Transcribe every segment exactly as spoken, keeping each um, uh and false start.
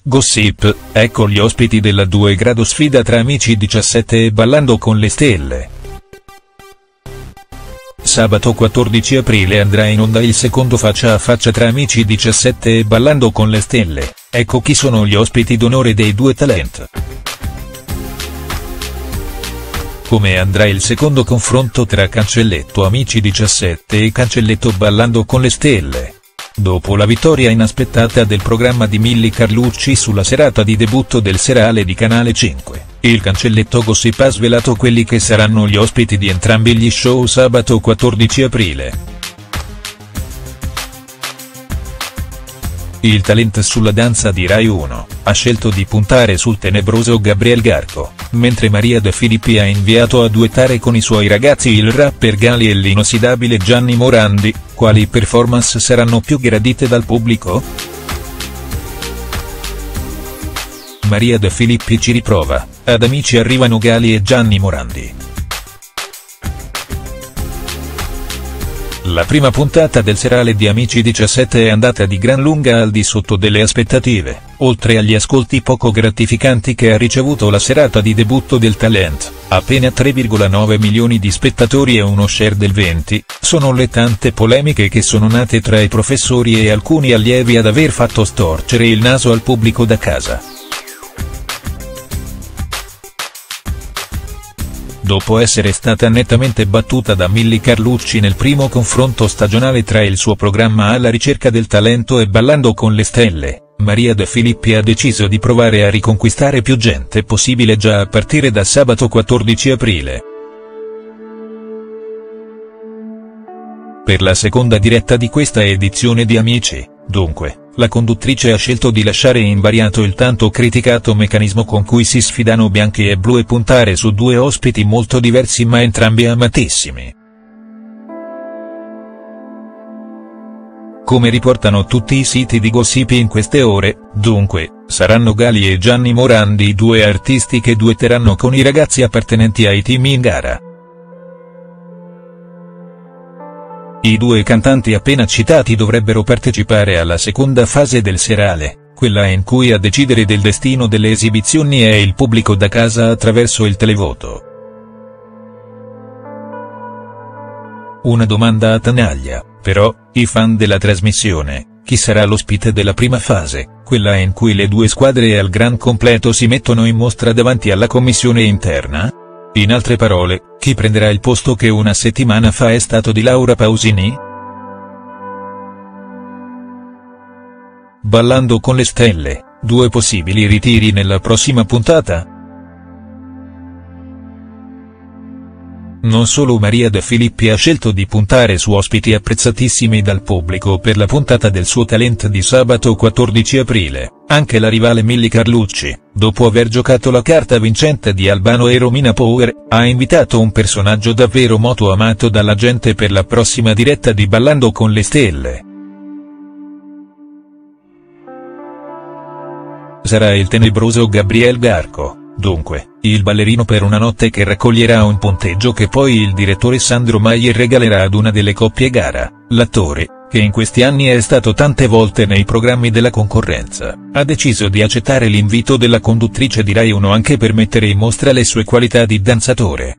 Gossip, ecco gli ospiti della due grado sfida tra Amici diciassette e Ballando con le stelle. Sabato quattordici aprile andrà in onda il secondo faccia a faccia tra Amici diciassette e Ballando con le stelle, ecco chi sono gli ospiti d'onore dei due talent. Come andrà il secondo confronto tra Cancelletto Amici diciassette e Cancelletto Ballando con le stelle? Dopo la vittoria inaspettata del programma di Milly Carlucci sulla serata di debutto del serale di Canale cinque, il Cancelletto Gossip ha svelato quelli che saranno gli ospiti di entrambi gli show sabato quattordici aprile. Il talent sulla danza di Rai uno, ha scelto di puntare sul tenebroso Gabriel Garco, mentre Maria De Filippi ha inviato a duettare con i suoi ragazzi il rapper Gali e l'inossidabile Gianni Morandi. Quali performance saranno più gradite dal pubblico? Maria De Filippi ci riprova, ad Amici arrivano Gali e Gianni Morandi. La prima puntata del serale di Amici diciassette è andata di gran lunga al di sotto delle aspettative, oltre agli ascolti poco gratificanti che ha ricevuto la serata di debutto del talent, appena tre virgola nove milioni di spettatori e uno share del venti, sono le tante polemiche che sono nate tra i professori e alcuni allievi ad aver fatto storcere il naso al pubblico da casa. Dopo essere stata nettamente battuta da Milly Carlucci nel primo confronto stagionale tra il suo programma Alla ricerca del talento e Ballando con le stelle, Maria De Filippi ha deciso di provare a riconquistare più gente possibile già a partire da sabato quattordici aprile. Per la seconda diretta di questa edizione di Amici, dunque, la conduttrice ha scelto di lasciare invariato il tanto criticato meccanismo con cui si sfidano bianchi e blu e puntare su due ospiti molto diversi ma entrambi amatissimi. Come riportano tutti i siti di gossip in queste ore, dunque, saranno Gali e Gianni Morandi i due artisti che duetteranno con i ragazzi appartenenti ai team in gara. I due cantanti appena citati dovrebbero partecipare alla seconda fase del serale, quella in cui a decidere del destino delle esibizioni è il pubblico da casa attraverso il televoto. Una domanda a tanaglia, però, i fan della trasmissione: chi sarà l'ospite della prima fase, quella in cui le due squadre al gran completo si mettono in mostra davanti alla commissione interna? In altre parole, chi prenderà il posto che una settimana fa è stato di Laura Pausini? Ballando con le stelle, due possibili ritiri nella prossima puntata? Non solo Maria De Filippi ha scelto di puntare su ospiti apprezzatissimi dal pubblico per la puntata del suo talent di sabato quattordici aprile, anche la rivale Milly Carlucci, dopo aver giocato la carta vincente di Albano e Romina Power, ha invitato un personaggio davvero molto amato dalla gente per la prossima diretta di Ballando con le stelle. Sarà il tenebroso Gabriel Garco. Dunque, il ballerino per una notte che raccoglierà un punteggio che poi il direttore Sandro Maier regalerà ad una delle coppie gara. L'attore, che in questi anni è stato tante volte nei programmi della concorrenza, ha deciso di accettare l'invito della conduttrice di Rai uno anche per mettere in mostra le sue qualità di danzatore.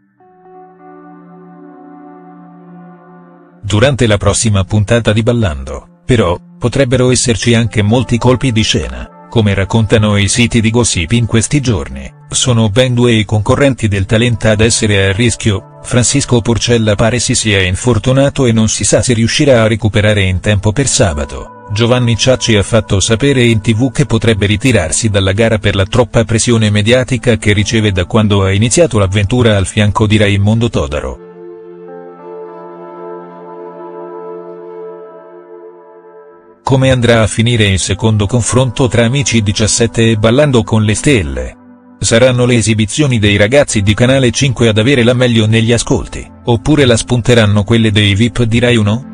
Durante la prossima puntata di Ballando, però, potrebbero esserci anche molti colpi di scena. Come raccontano i siti di gossip in questi giorni, sono ben due i concorrenti del talent ad essere a rischio. Francisco Porcella pare si sia infortunato e non si sa se riuscirà a recuperare in tempo per sabato. Giovanni Ciacci ha fatto sapere in tv che potrebbe ritirarsi dalla gara per la troppa pressione mediatica che riceve da quando ha iniziato l'avventura al fianco di Raimondo Todaro. Come andrà a finire il secondo confronto tra Amici diciassette e Ballando con le stelle? Saranno le esibizioni dei ragazzi di Canale cinque ad avere la meglio negli ascolti, oppure la spunteranno quelle dei V I P di Rai uno?